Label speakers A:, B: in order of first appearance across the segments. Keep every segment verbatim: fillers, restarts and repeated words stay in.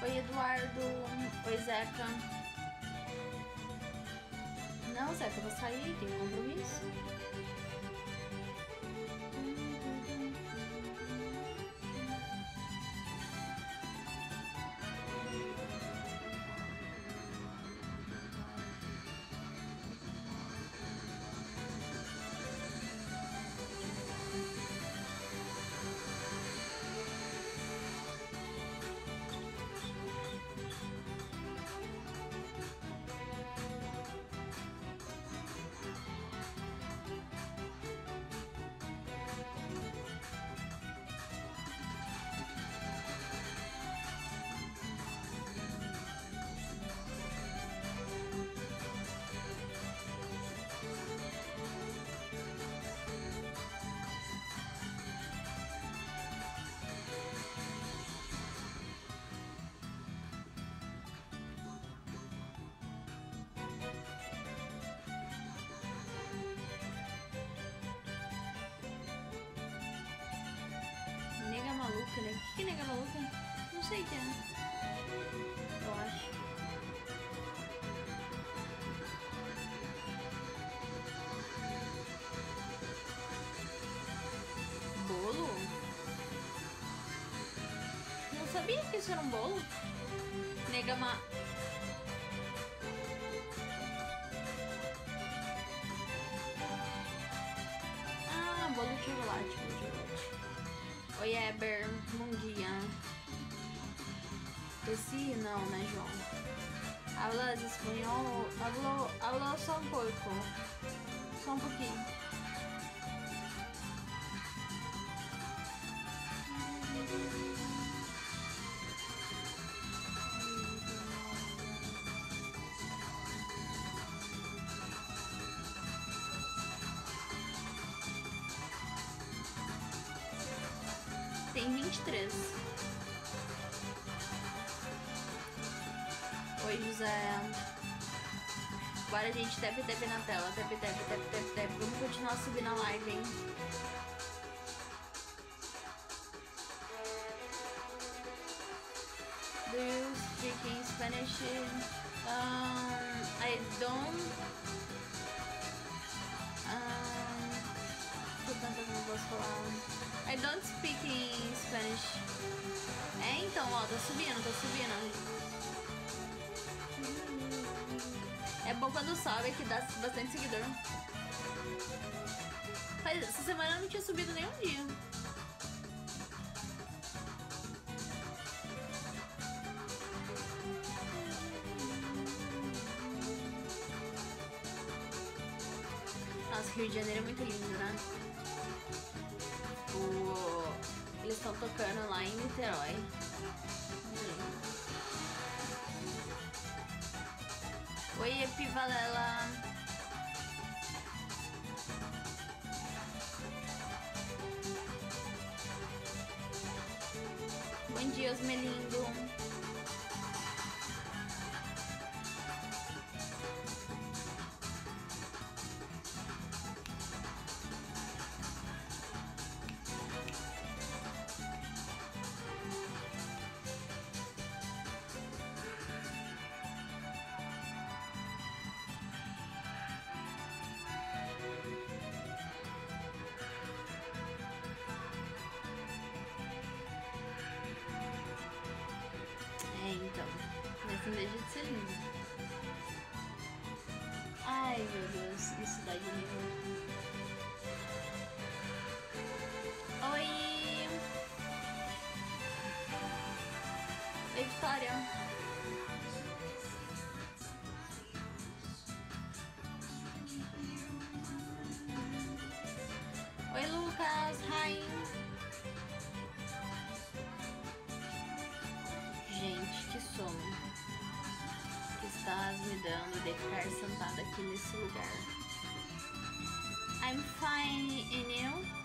A: Oi, Eduardo. Oi, Zeca. Não, Zeca, eu vou sair, tem compromisso. Nega maluca, né? O que é nega maluca? Não sei o que é. Eu acho. Bolo? Não sabia que isso era um bolo. Nega ma... Ah, bolo de chocolate, bolo de chocolate. Oi, Eber, bom dia. Tossi? Não, né, João? Hablas espanhol? Hablo, hablo só um pouco. Só um pouquinho. Tem vinte e três. Oi, José. Bora, gente. Tap, tap na tela. Tap, tap, tap, tap, tap. Vamos continuar subindo a live, hein? Do you speak in Spanish? Um, I don't. Um, tô tentando que eu não posso falar. I don't speak in Spanish. É, então, ó, tá subindo, tá subindo. É bom quando sobe, que dá bastante seguidor. Mas essa semana eu não tinha subido nenhum dia. Nossa, Rio de Janeiro é muito lindo, né? O... Eles estão tocando lá em Niterói. Oi, Epivalela. Bom dia, Osmelindo. Assim, deixa de ser lindo. Ai, meu Deus, que cidade linda. Oi! Oi, Vitória. Oi, Lucas. Hi. Gente, que sono que estás me dando de ficar sentada aqui nesse lugar. I'm fine, and you?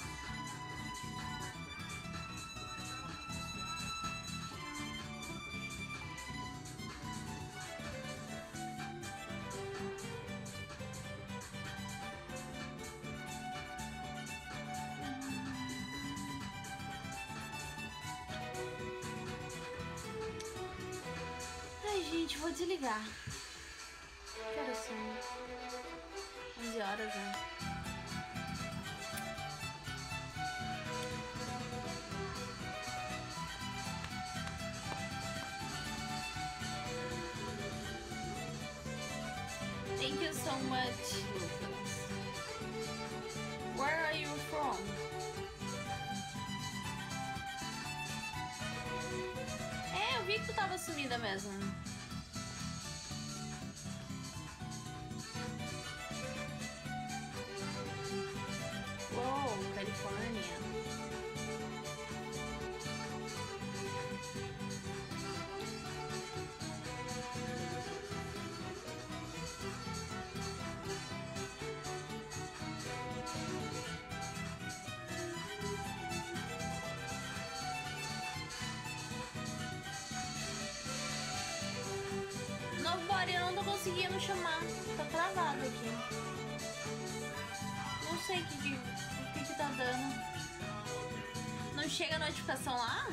A: gente, vou desligar. Que horas são? onze horas já. Thank you so much, Lucas. Where are you from? É, eu vi que tu tava sumida mesmo. Uou, Califórnia. Eu não tô conseguindo chamar, tá travado aqui. Não sei o que, que, que, que tá dando. Não chega a notificação lá?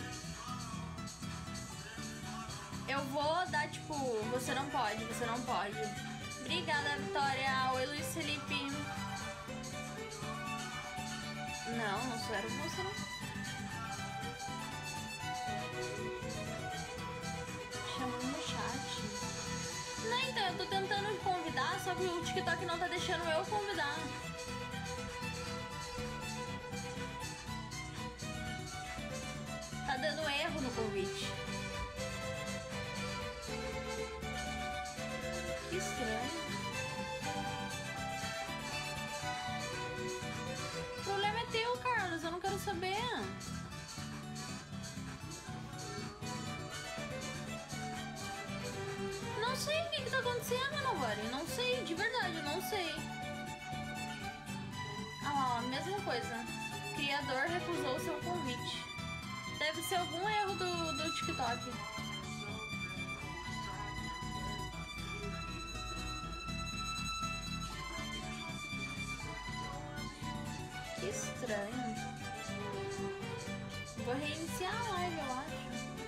A: Eu vou dar tipo, você não pode, você não pode. Obrigada, Vitória. Oi, Luiz Felipe. Não, não sou, era você não. Chamando no chat. Não, então, eu tô tentando convidar, só que o TikTok não tá deixando eu convidar. Tá dando erro no convite. Que estranho. O problema é teu, Carlos, eu não quero saber. Não sei o que, que tá acontecendo, Novare. Não sei, de verdade, eu não sei. Ah, ó, mesma coisa. Criador recusou seu convite. Deve ser algum erro do, do TikTok. Que estranho. Vou reiniciar a live, eu acho.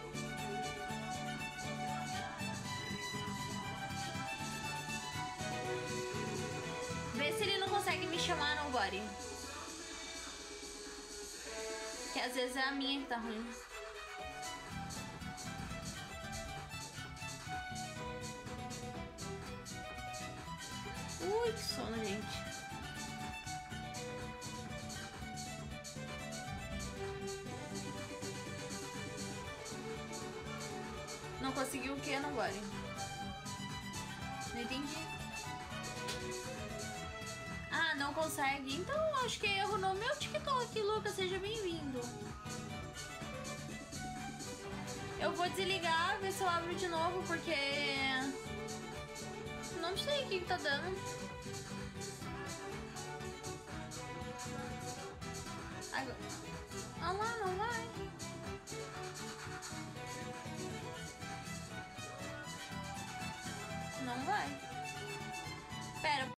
A: Vê se ele não consegue me chamar no body. Que às vezes é a minha que tá ruim. Ui, que sono, gente. Não conseguiu o que no body? Não entendi. Ah, não consegue? Então acho que é erro no meu TikTok, Lucas. Seja bem-vindo. Eu vou desligar, ver se eu abro de novo, porque... não sei o que, que tá dando. Agora... ah lá, não vai. Não vai. Pera.